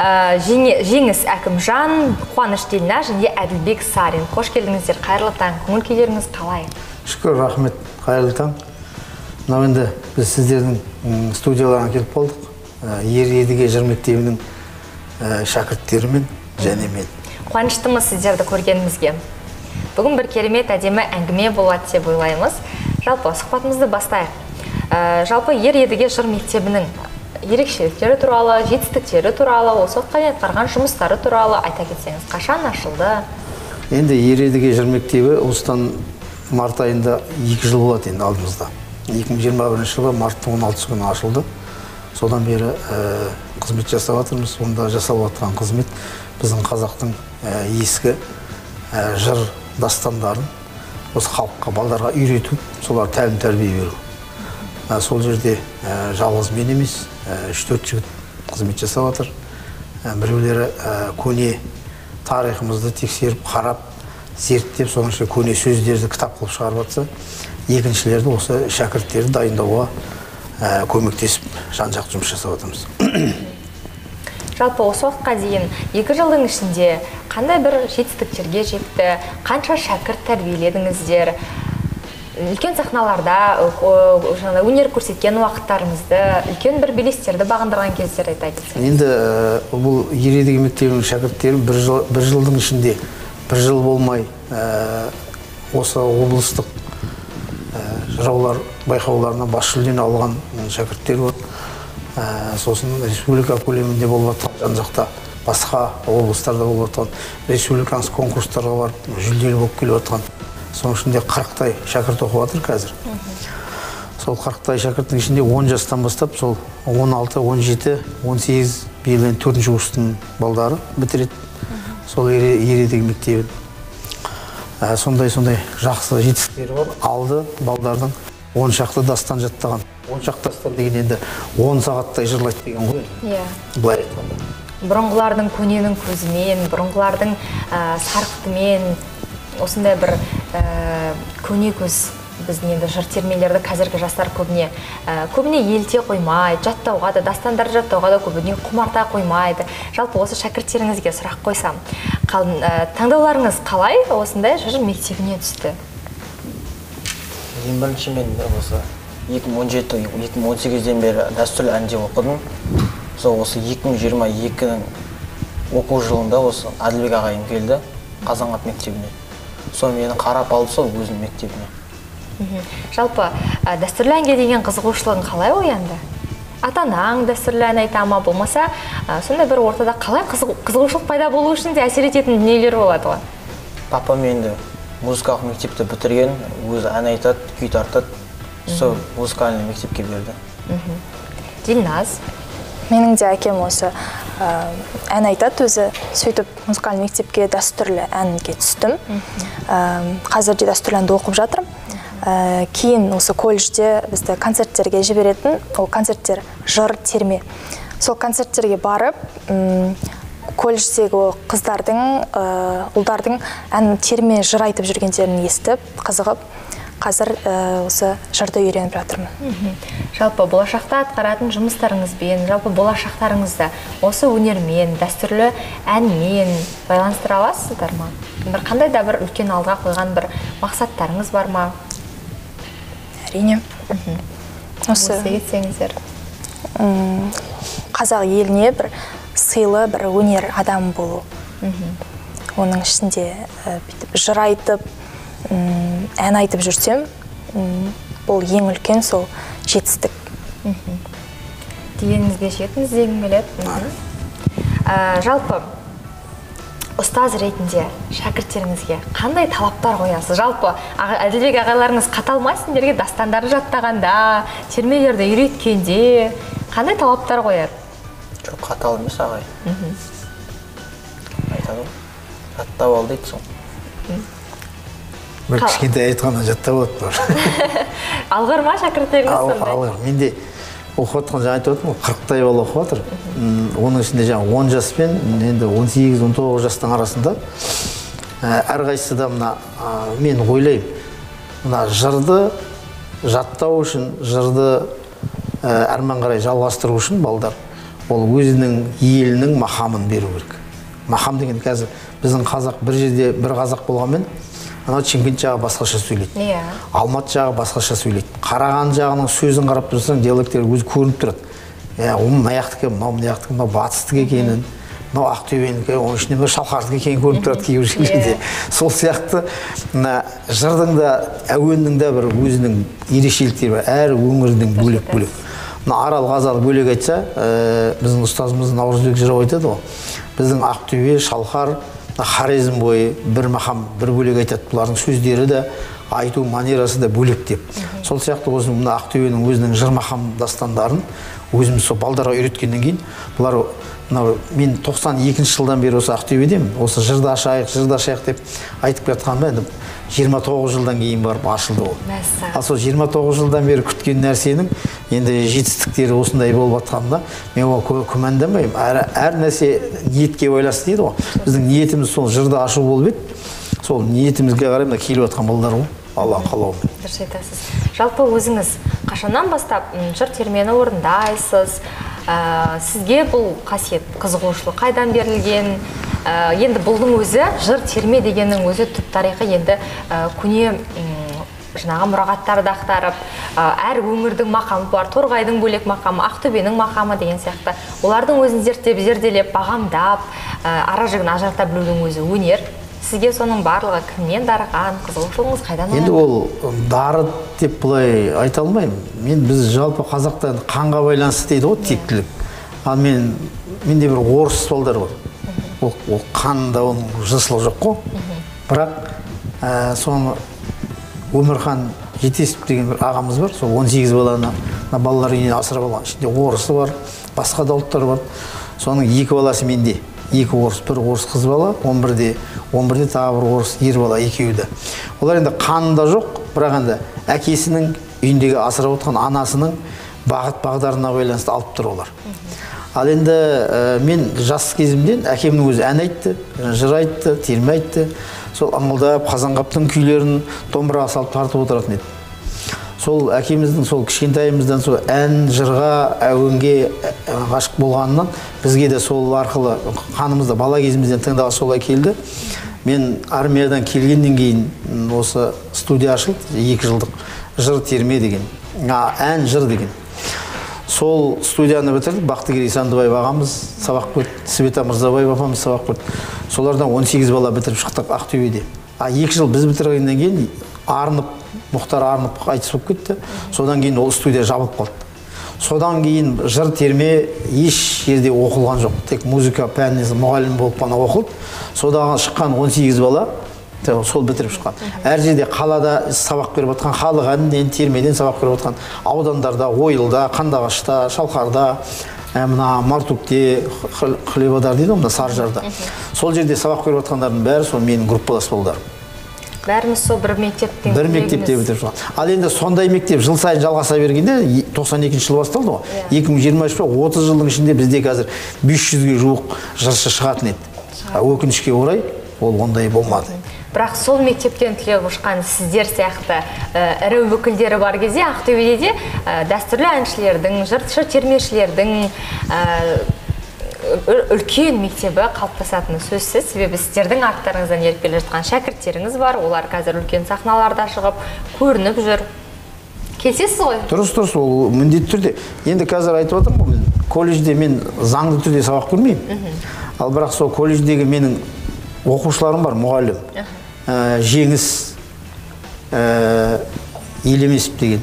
Жеңіс Әкімжан, Қуаныш Дильна және Әділбек Сарин. Қош келдіңіздер, қайырлы таң. Көңіл күйлеріңіз қалай? Шүкір, рахмет, қайырлы таң. Мынау енді біз сіздердің студияларына келіп болдық. Ер едіге жыр мектебінің шәкірттерімен және мен. Қуаныштымыз сіздерді көргенімізге. Бүгін бір керемет әдемі әңгіме болады деп ойлаймыз. Жалпы сұхбатымызды бастайық. Жалпы ер едіге жыр мектебінің ерекшеліктері туралы, жетістіктері туралы, осы уақытқа дейін атқарған жұмыстары туралы айта кетсеңіз, қашан ашылды? Енді ер едіге жыр мектебі осыдан март айында екі жыл болады енді алдымызда. екі мың жиырма бірінші жылы марттың он алтысы күні ашылды. Содан бері қызмет жасап жатырмыз. Онда жасап жатқан қызмет біздің қазақтың ескі жыр дастандарын осы халыққа, балдарға үйрету, солар тәлім тәрбие беру. Сол жерде жалғыз мен емес, үш төрт жігіт қызмет жасап жатыр. Біреулері көне тарихымызды тексеріп, қарап, зерттеп, соның ішінде көне сөздерді кітап қылып шығарып жатса, екіншілерді осы шәкірттерді дайындауға көмектесіп, жан-жақ жұмыс жасап жатырмыз. Жалпы осы уақытқа дейін екі жылдың ішінде қандай бір жетістіктерге жетті, қанша шәкірт тәрбиеледіңіздер, үлкен сахналарда өнер көрсеткен уақыттарыңызды, үлкен бір белестерді бағындырған кездер айта кетсеңіз. Енді бұл ер едіге мектебінің шәкірттері бір жылдың ішінде, бір жыл болмай осы облыстық жыраулар байқауларына бас жүлдені алған шәкірттер бар. Сосын республика көлемінде болып жатқан, жан-жақта басқа облыстарда болып жатқан республиканский конкурстарға барып жүлделі болып келіп жатқан. Соның ішінде қырықтай шәкірт оқып жатыр қазір. Сол қырықтай шәкірттің ішінде он жастан бастап, сол он алты, он жеті, он сегіз биыл төртінші курстың балдары бітіреді. Сол ер едіге мектебін. Сондай-сондай жақсы жетістіктері бар. Алды балдардың он шақты дастан жаттаған. он шақты дастан деген енді он сағаттай жырлайды деген ғой. Былай айтқанда. Бұрынғылардың көненің көзімен, бұрынғылардың сарқытымен, осындай бір көне көз біздің енді жыр термелерді қазіргі жастар көбіне көбіне елте қоймайды, жаттауға да, дастандарды жаттауға да көбіне құмарта қоймайды. Жалпы осы шәкірттеріңізге сұрақ қойсам, таңдауларыңыз қалай осындай жыр мектебіне түсті? Ең бірінші мен осы екі мың он жеті екі мың он сегізден бері дәстүрлі әнде оқыдым. Сол осы екі мың жиырма екінің оқу жылында осы Әділбек ағайым келді Қазанғап мектебіне. Сол мені қарап алды сол өзінің мектебіне. Жалпы дәстүрлі әнге деген қызығушылығың қалай оянды? Ата-анаң дәстүрлі ән айта ма, болмаса сондай бір ортада қалай қызығушылық пайда болу үшін де әсер ететін дүниелер болады ғой? Папам енді музыкалық мектепті бітірген, өзі ән айтады, күй тартады. Сол музыкальный мектепке берді. Дильназ? Менің де әкем осы ән айтады өзі, сөйтіп музыкальный мектепке дәстүрлі әнге түстім. Қазір де дәстүрлі әнді оқып жатырмын. Кейін осы колледжде бізді концерттерге жіберетін, ол концерттер жыр, терме. Сол концерттерге барып, колледждегі қыздардың, ұлдардың ән, терме, жыр айтып жүргендерін естіп, қызығып, қазір осы жырды үйреніп жатырмын. Жалпы болашақта атқаратын жұмыстарыңызбен, жалпы болашақтарыңызда осы өнермен, дәстүрлі әнмен байланыстыра аласыздар ма? Бір қандай да бір үлкен алдыға қойған бір мақсаттарыңыз бар ма? Әрине. Осы кетсеңіздер. Қазақ еліне бір сыйлы бір өнер адам болу. Оның ішінде жыр айтып, ән айтып жүрсем, бұл ең үлкен сол жетістік. Дегеніңізге жетіңіз дегім келеді. Жалпы ұстаз ретінде шәкірттеріңізге қандай талаптар қоясыз? Жалпы Әділбек ағайларыңыз қатал ма сендерге дастандарды жаттағанда, термелерді үйреткенде қандай талаптар қояды? Жоқ, қатал емес ағай. Айтады ғой, жаттап ал дейді сол. бір кішкентай айтқанда жаттап алады. Алғыр ма шәкірттеріңіз сондай? Алғыр. Менде оқып отқан жаңа айтып отырмын, қырықтай бала оқып отыр. Оның ішінде жаңа он жас пен енді он сегіз он тоғыз жастың арасында әрқайсысы да мына мен ойлаймын, мына жырды жаттау үшін, жырды әрмен қарай жалғастыру үшін балдар ол өзінің елінің мақамын беру керек. Мақам деген қазір біздің қазақ бір жерде бір қазақ болғанмен, анау Шымкент жағы басқаша сөйлейді. Алматы жағы басқаша сөйлейді. Қараған жағының сөзін қарап тұрсаң, диалектер өзі көрініп тұрады. Оның мына жақтікі, мынау мына жақтікі, мынау батыстікі екенін, мынау Ақтөбенікі, оның ішінде бір Шалқардікі екенін көрініп тұрады кейбір жерлерде. Сол сияқты мына жырдың да, әуеннің де бір өзінің ерекшеліктері бар. Әр өңірдің бөлек-бөлек. Мына Арал Қазалы бөлек айтса, біздің ұстазымыз Наурызбек жырау айтады ғой. Біздің Ақтөбе, Шалқар, Хорезм бойы бір мақам, бір бөлек айтады. Бұлардың сөздері де, айту манерасы да бөлек деп. Сол сияқты осы мына Ақтөбенің өзінің жыр мақам дастандарын өзіміз сол балдарға үйреткеннен кейін, бұлар мен тоқсан екінші жылдан бері осы Ақтөбедемін. Осы жырды ашайық, жырды ашайық деп айтып жатқанымда енді жиырма тоғыз жылдан кейін барып ашылды ол. Ал сол жиырма тоғыз жылдан бері күткен нәрсенің енді жетістіктері осындай болып жатқанда мен ол күмәнданбаймын. Әр, әр нәрсе ниетке байланысты дейді ғой. Біздің ниетіміз сол жырды ашу болып еді. Сол ниетімізге қарай мына келіп жатқан балдар ғой. Алланың қалауымен. Дұрыс айтасыз. Жалпы өзіңіз қашаннан бастап жыр термені орындайсыз? Сізге бұл қасиет, қызығушылық қайдан берілген? Енді бұлдың өзі, жыр терме дегеннің өзі түп тарихы енді көне жаңағы мұрағаттарды ақтарып, әр өңірдің мақамы бар, Торғайдың бөлек мақамы, Ақтөбенің мақамы деген сияқты. Олардың өзін зерттеп, зерделеп, бағамдап, ара жігін ажырата білудің өзі өнер. Сізге соның барлығы кімнен дарыған, қызығушылығыңыз қайдан? Енді ол дары деп бұлай айта алмаймын. Мен біз жалпы қазақтан қанға байланысты дейді ғой, тектілік. Ал мен менде бір орыс балдар бар. Ол қанында оның жыршылық жоқ қой. Бірақ соны Өмірхан Жетесіп деген бір ағамыз бар. Сол он сегіз баланы балалар үйінен асырап алған. Ішінде орысы бар, басқа да ұлттар бар. Соның екі баласы менде. Екі орыс, бір орыс қыз бала, он бірде, он бірде тағы бір орыс ер бала, екеуі де. Олар енді қанында жоқ, бірақ енді әкесінің үйіндегі асырап отқан анасының бағыт бағдарына байланысты алып тұр олар. Ал енді мен жас кезімден әкемнің өзі ән айтты, жыр айтты, терме айтты. Сол аңылдап Қазанғаптың күйлерін домбыраға салып тартып отыратын еді. Сол әкеміздің сол кішкентайымыздан сол ән, жырға, әуенге ғашық болғанынан бізге де сол арқылы қанымызда бала кезімізден тыңдауға солай келді. Мен армиядан келгеннен кейін осы студия ашылды, екі жылдық жыр терме деген, ән жыр деген. Сол студияны бітірдік, Бақтыгерей Сандыбаев ағамыз сабақ көрді, Света Мырзабаев апамыз сабақ көрді. Солардан он сегіз бала бітіріп шықтық Ақтөбеде. Екі жыл біз бітіргеннен кейін арынып, Мұхтар арынып айтыс болып кетті. Содан кейін ол студия жабылып қалды. Содан кейін жыр терме еш жерде оқылған жоқ. Тек музыка пәнінен мұғалім болып қана оқылды. Содан шыққан он сегіз бала сол бітіріп шыққан. Әр жерде қалада сабақ беріп жатқан, халық әнінен, термеден сабақ беріп жатқан аудандарда, Ойылда, Қандыағашта, Шалқарда, мына Мартукте, Хлебадар дейді, мына Саржарда. Сол жерде сабақ беріп жатқандардың бәрі сол менің группалас балдарым. Бәріміз сол бір мектептен бір мектепте бітіріп шыққан. Ал енді сондай мектеп жыл сайын жалғаса бергенде тоқсан екінші жыл басталды ғой. екі мың жиырма үште отыз жылдың ішінде бізде қазір бес жүзге жуық жыршы шығатын еді. Өкінішке орай ол ондай болмады. Бірақ сол мектептен түлеп ұшқан сіздер сияқты ірі өкілдері бар кезде Ақтөбеде де дәстүрлі әншілердің, жыр термешілердің үлкен мектебі қалыптасатыны сөзсіз. Себебі сіздердің арттарыңыздан еріп келе жатқан шәкірттеріңіз бар. Олар қазір үлкен сахналарда шығып, көрініп жүр. Келсесіз ғой? Дұрыс, дұрыс, ол міндетті түрде. Енді қазір айтып отырмын ғой, колледжде мен заңды түрде сабақ көрмеймін. Ал бірақ сол колледждегі менің оқушыларым бар, мұғалім. Жеңіс Елемесіп деген,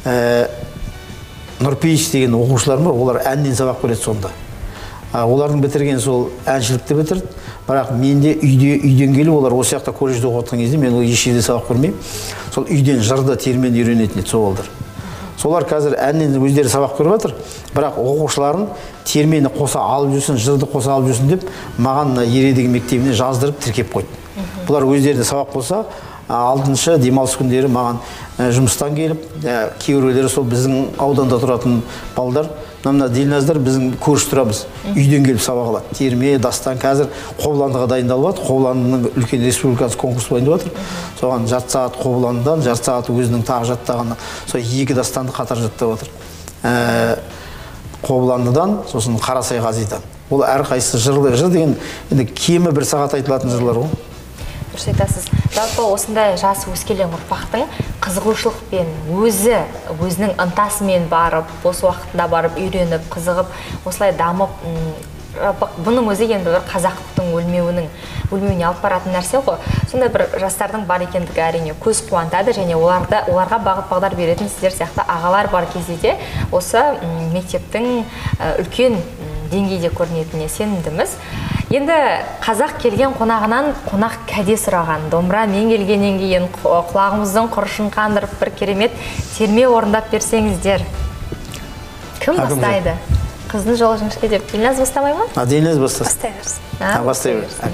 Нұрпейіш деген оқушыларым бар. Олар әннен сабақ көреді сонда. Олардың бітірген сол әншілікті бітірді, бірақ менде үйде үйден келіп олар осы жақта колледжде оқып жатқан кезде мен ол еш жерде сабақ көрмеймін. Сол үйден жырды термені үйренетін еді сол балдар. Солар қазір әннен өздері сабақ көріп жатыр, бірақ оқушыларын термені қоса алып жүрсін, жырды қоса алып жүрсін деп маған Ередегі мектебіне жаздырып тіркеп қойды. Бұлар өздеріне сабақ болса, алтыншы демалыс күндері маған жұмыстан келіп, кейбіреулері сол біздің ауданда тұратын балдар, мына Дилназдар біздің көрші тұрамыз, үйден келіп сабақ алады. Терме, дастан қазір Қобыландыға дайындалып жатыр. Қобыландының үлкен республикасы конкурс дайындап жатыр. Соған жарты сағат Қобыландыдан, жарты сағат өзінің тағы жаттағаны, сол екі дастанды қатар жаттап жатыр. Қобыландыдан, сосын Қарасай Ғазидан. Ол әрқайсысы жыр деген кемі бір сағат айтылатын жырлар ғой. Дұрыс айтасыз. Жалпы осындай жасы өскелең ұрпақтың қызығушылықпен өзі өзінің ынтасымен барып, бос уақытында барып үйреніп, қызығып, осылай дамып, бұның өзі енді бір қазақтың өлмеуінің өлмеуіне алып баратын нәрсе ғой. Сондай бір жастардың бар екендігі әрине көз қуантады, және оларда оларға бағыт бағдар беретін сіздер сияқты ағалар бар кезде де осы мектептің үлкен деңгейде көрінетініне сенімдіміз. Енді қазақ келген қонағынан қонақ кәде сұраған, домбыра мен келгеннен кейін құлағымыздың құрышын қандырып бір керемет терме орындап берсеңіздер. Кім бастайды? Қыздың жолы жіңішке деп. Дилназ бастамай ма? А, Дилназ бастасын. Бастай берсін. Бастай берсін.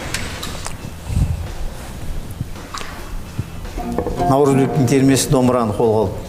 Наурызбектің термесі домбыраны қолға алып.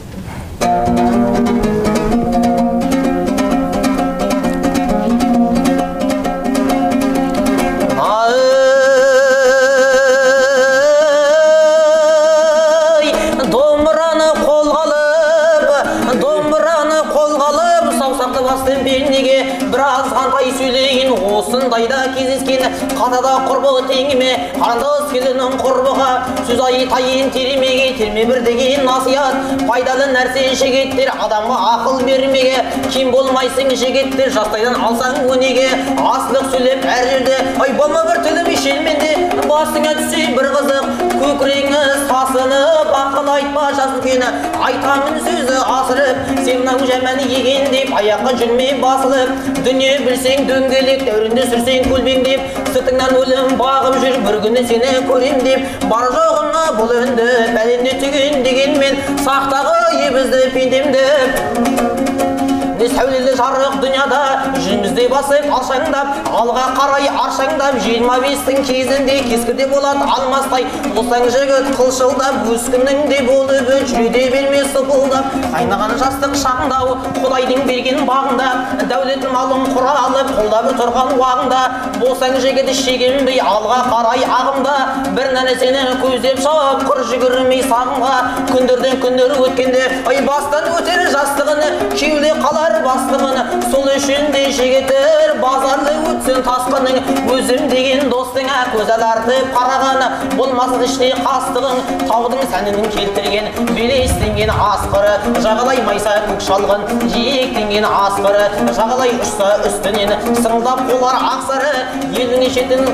Осындайда кезескен қатада құрбы теңіме, қарындас келінің құрбыға сөз айтайын теремеге, терме бір деген насият, пайдалы нәрсе жігіттер, адамға ақыл бермеге, кем болмайсың жігіттер, жастайдан алсаң өнеге, асылық сөйлеп әр жерде, ай болма бір тілім шелменде, басыңа түсе бір қызық, көкірегі сасынып, ақыл айтпа жас үлкені, айтамын сөзі асырып, сен мынау жаман еген деп, аяққа жүрме басылып, дүние білсең дөңгелек, дәуренде сүрсең көлбеңдеп, сыртыңнан өлім бағып жүр, бір күні сені көрем деп, бар жоғына бұл үнді бәлемде түген дегенмен, сақтағы ебізді пендемді. Сәулелі жарық дүнияда жүзімізде басып алшаңдап, алға қарай аршаңдап, жиырма бестің кезінде кескірде болады алмастай, болсаң жігіт қылшылдап, өз күніңде болып жүре берме сыпылдап, қайнаған жастық шағындау Құдайдың берген бағында, дәулет малын құра алып қолдап тұрған уағында, болсаң жігіт шегенбей алға қарай ағымда, бір нәрсені көздеп шап құр жүгірмей сағымға, күндерден күндер өткенде ай бастан өтер жастығыны, кеуле қалар бастығыны, сол үшін де жігітір базарлы өтсін тасқының, өзім деген достыңа көз алартып қарағаны, болмасын ішіне қастығың, таудың сәнінің келтірген белестенген асқыры, жағалай майса көк шалғын жиектенген асқыры, жағалай ұшса үстінен сыңдап қолар ақсары, елдің шетін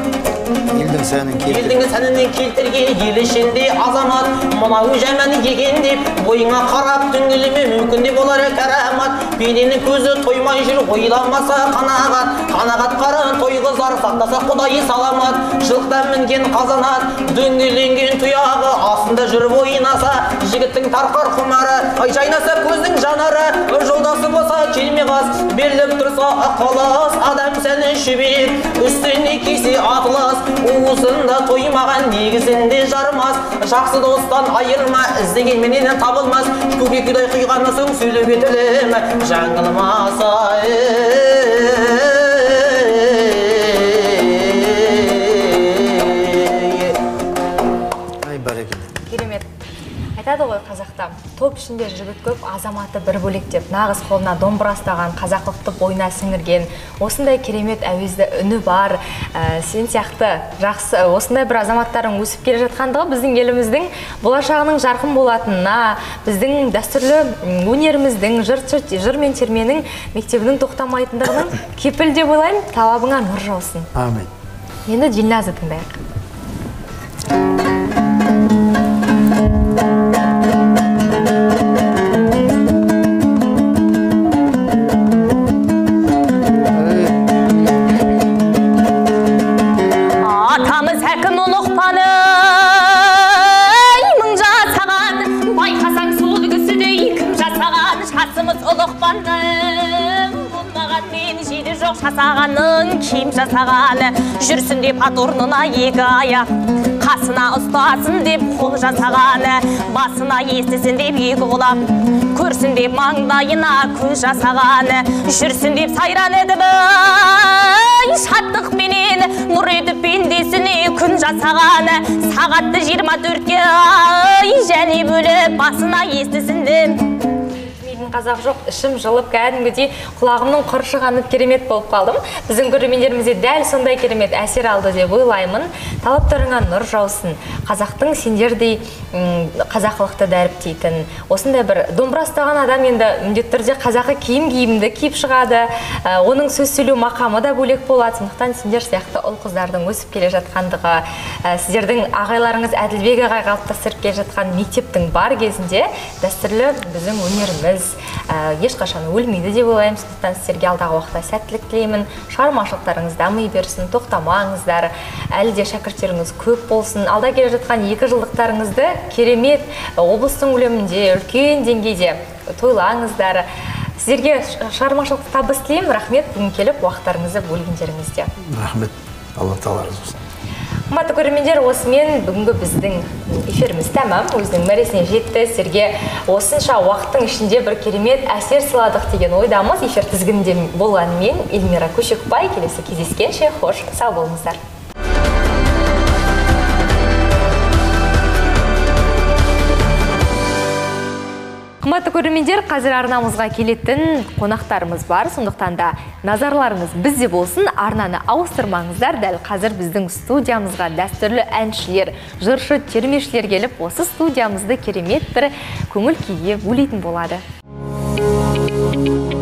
елдің сәнінен келтірген ел ішінде азамат, мынау жаман еген деп, бойыңа қарап түңіліме мүмкін де болар кәрамат, пененің көзі тоймай жүр, ойламаса қанағат, қанағат қарын тойғызар, сақтаса Құдайы саламат, жылқыдан мінген қазанат, дөңгеленген тұяғы, астында жүріп ойнаса, жігіттің тарқар құмары, ай жайнаса көздің жанары, жолдасы болса келме қас, беріліп тұрса ықылас, адам сәні шүбек, үстіне кесе атылас, уысында тоймаған негізінде жармас, жақсы достан айырма, іздегенменен табылмас, көкекудай құйғаны соң сөйлеп етілім, жаңылмаса ай бәрекелді. Керемет. Айтады ғой қазақта, топ ішінде жігіт көп, азаматы бір бөлек деп, нағыз қолына домбыра ұстаған, қазақылықты бойына сіңірген, осындай керемет әуезді үні бар, сен сияқты жақсы, осындай бір азаматтардың өсіп келе жатқандығы біздің еліміздің болашағының жарқын болатынына, біздің дәстүрлі өнеріміздің, жыр мен терменің мектебінің тоқтамайтындығының кепіл деп ойлаймын, талабыңа нұр жаусын. Амин. Енді Дилназды тыңдайық. Жасағанын кем жасағаны жүрсін деп ат орнына екі аяқ қасына ұстасын деп қол жасағаны, басына естісін деп екі құлақ көрсін деп маңдайына көз жасағаны, жүрсін деп сайран етіп шаттық менен нұр етіп пендесіне күн жасағаны, сағатты жиырма төртке және бөліп басына естісін деп қазақ жоқ, ішім жылып кәдімгідей құлағымның құршығанып керемет болып қалдым. Біздің көрермендерімізде дәл сондай керемет әсер алды деп ойлаймын. Талаптарыңа нұр жаусын. Қазақтың сендердей қазақылықты дәріптейтін. Осындай бір домбыра ұстаған адам енді міндетті түрде қазақы киім киімді киіп шығады. Оның сөз сөйлеу мақамы да бөлек болады. Сондықтан сендер сияқты ұл қыздардың өсіп келе жатқандығы, сіздердің ағайларыңыз Әділбек ағай қалыптастырып келе жатқан мектептің бар кезінде дәстүрлі біздің өнеріміз ешқашан өлмейді деп ойлаймын. Сондықтан сіздерге алдағы уақытта сәттілік тілеймін. Шығармашылықтарыңыз дамый берсін, тоқтамаңыздар. Әлі де шәкірттеріңіз көп болсын. Алда келе жатқан екі жылдықтарыңызды керемет облыстың көлемінде, үлкен деңгейде тойлаңыздар. Сіздерге шығармашылық табыс тілеймін. Рахмет бүгін келіп уақыттарыңызды бөлгендеріңізде. Рахмет. Алла тағала разы болсын. Қымбатты көрермендер, осымен бүгінгі біздің эфиріміз тәмам, өзінің мәресіне жетті. Сіздерге осынша уақыттың ішінде бір керемет әсер сыйладық деген ойдамыз. Эфир тізгінінде болған мен, Эльмира Көшекбай. Келесі кездескенше хош, сау болыңыздар. Қымбатты көрермендер, қазір арнамызға келетін қонақтарымыз бар, сондықтан да назарларыңыз бізде болсын, арнаны ауыстырмаңыздар. Дәл қазір біздің студиямызға дәстүрлі әншілер, жыршы, термешілер келіп, осы студиямызды керемет бір көңіл күйге бөлейтін болады.